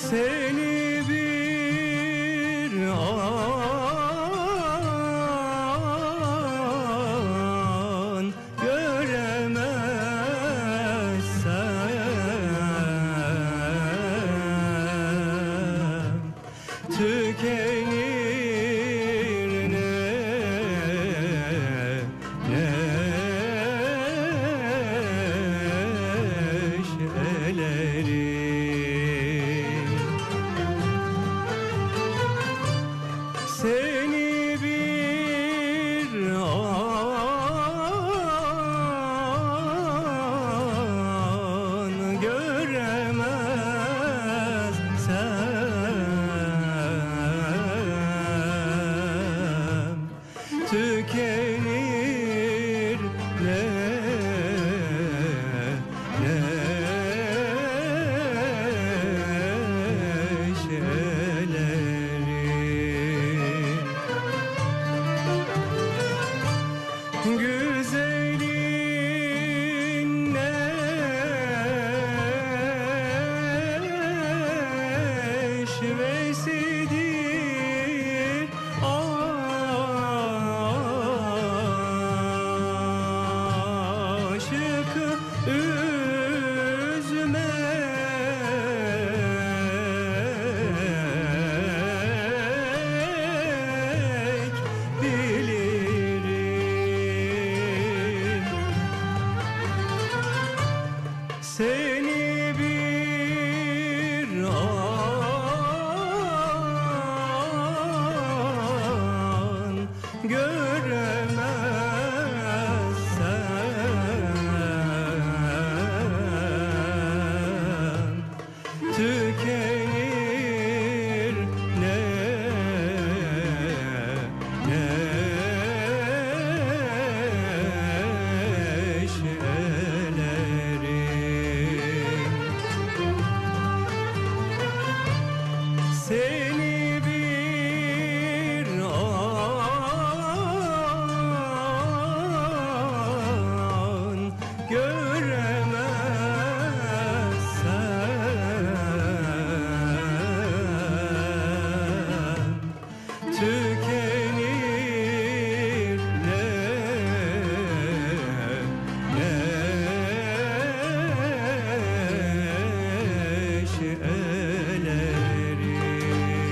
Seni bir an göremezsem tükenir neşelerim. Seni bir an göremezsem tükenir neşelerim. Güzelin neşvesidir, aşıkı üzmek bilirim. Seni bir an göremezsem tükenir neşelerim. Seni bir an göremezsem tükenir neşelerim.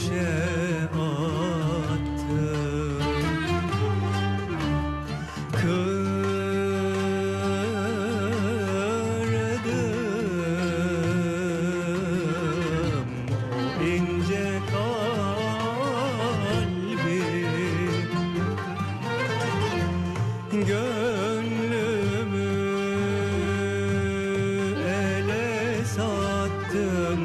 ateşe attım. Kırdım o ince kalbi, gönlümü ele sattım.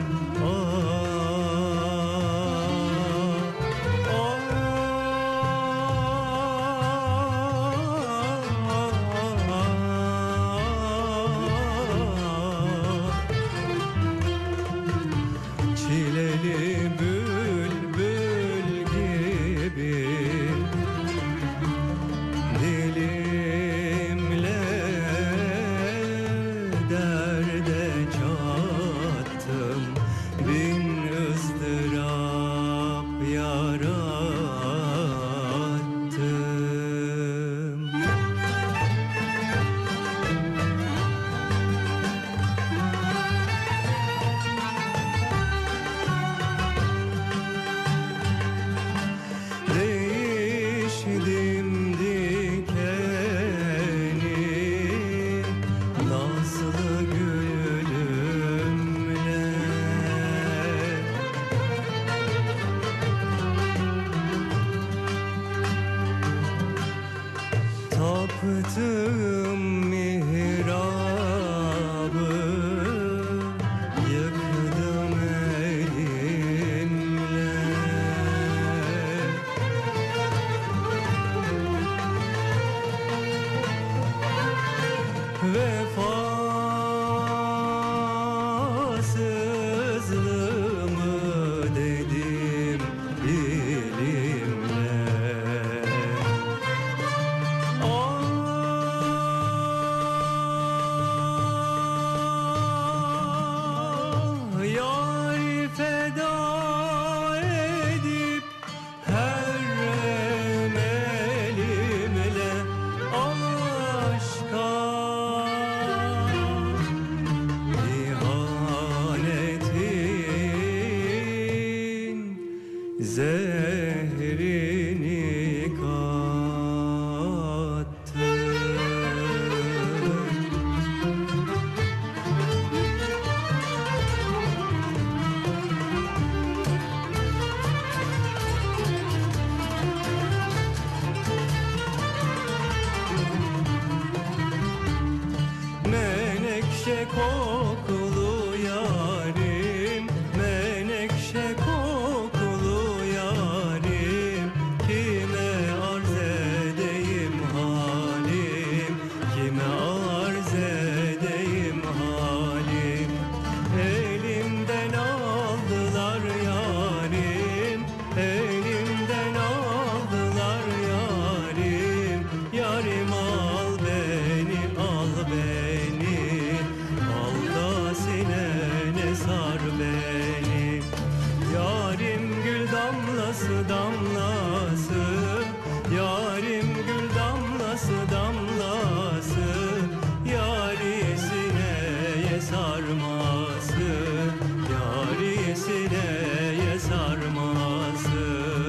Çileli bülbül gibi dilimle derde çattım, bin ızdırap yarattım. Değiştim dikeni nazlı gülümle, taptığım mihrabı yıktım elimle. Vefasızlığımı dedim dilimle. Yâri feda edip her emelimle aşka ihanetin zehrini kattım. Menekşe kokulu yarim, menekşe kokulu yarim, kime arz edeyim halim, kime arz edeyim halim. Elimden aldılar yarim, elimden aldılar yarim. Yarim al beni, al beni, al da sinene sar beni. Yarim gül damlası damlası, yarim gül damlası damlası, yari sineye sarması, yari sineye sarması.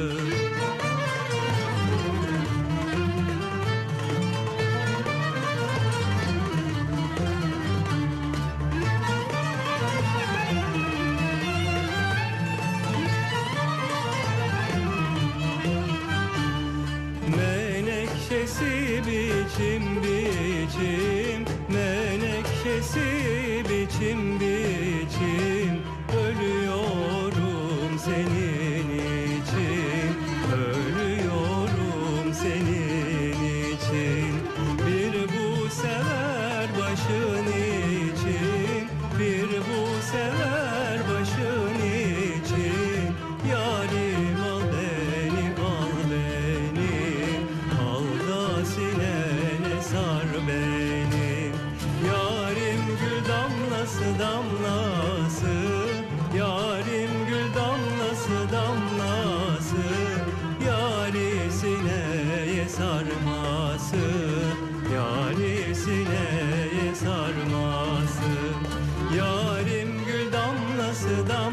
Menekşesi biçim biçim, menekşesi biçim biçim, ölüyorum senin için, ölüyorum senin için. Bir bu sever başın için, bir bu sever başın için. Yarim al beni, al beni, al da sinene sar beni. Yarim gül damlası damlası, yarim gül damlası damlası, yari sineye sarması, yari sineye sarması. Yarim gül damlası damlası,